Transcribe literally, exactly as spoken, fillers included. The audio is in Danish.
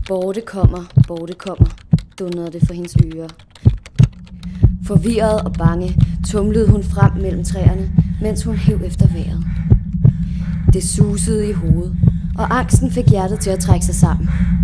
Borte kommer, borte kommer, dundrede det for hendes ører. Forvirret og bange tumlede hun frem mellem træerne, mens hun hev efter vejret. Det susede i hovedet, og angsten fik hjertet til at trække sig sammen.